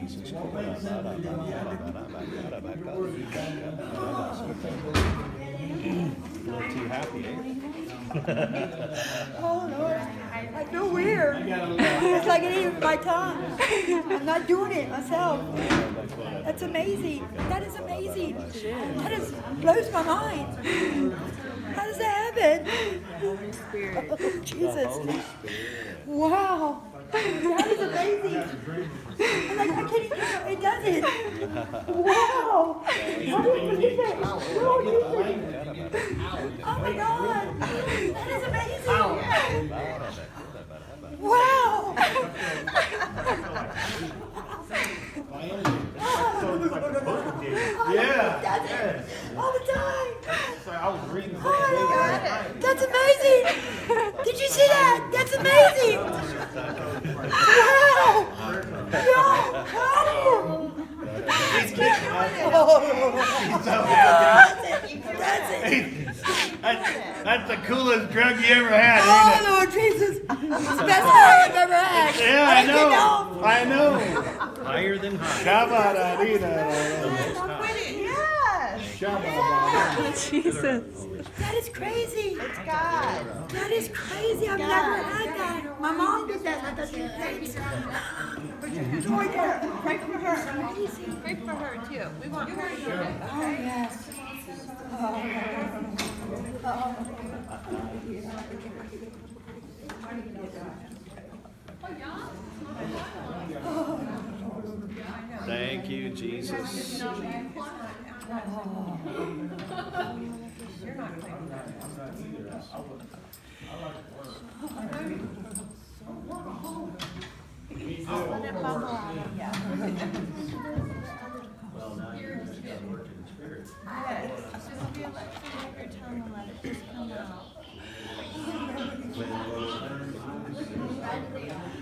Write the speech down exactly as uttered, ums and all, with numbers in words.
Jesus. A little too happy, eh? Oh, Lord. I feel weird. It's like it ain't my tongue. I'm not doing it myself. That's amazing. That is amazing. That is blows my mind. How does that happen? Holy Spirit. Oh, Jesus. Wow. That is amazing. I'm like, I can't even, it does it. Wow. How do you believe it? Oh, oh my God. That is amazing. Wow. Yeah. Does it all the time. So I was reading the Oh my God. That's amazing. Did you see that? That's amazing. Wow. No. Wow. He's kidding. That's it. That's, that's the coolest drug you ever had, Oh, ain't it? Lord Jesus. It's the best high I've ever had. Yeah, I know. I know. Higher than high. Shabba-da-dee-da. Yes. Shabba-da-dee-da. Jesus. That is crazy. It's God. That is crazy. I've never had that. My mom did that. I thought she was crazy. Joy did it. Pray for her. Amazing. Pray for her too. We want her to do it. Oh, yes. Oh. Oh. Thank you, Jesus. Let it bubble out of you. Yes. Just feel like fill up your tongue and let it just come out.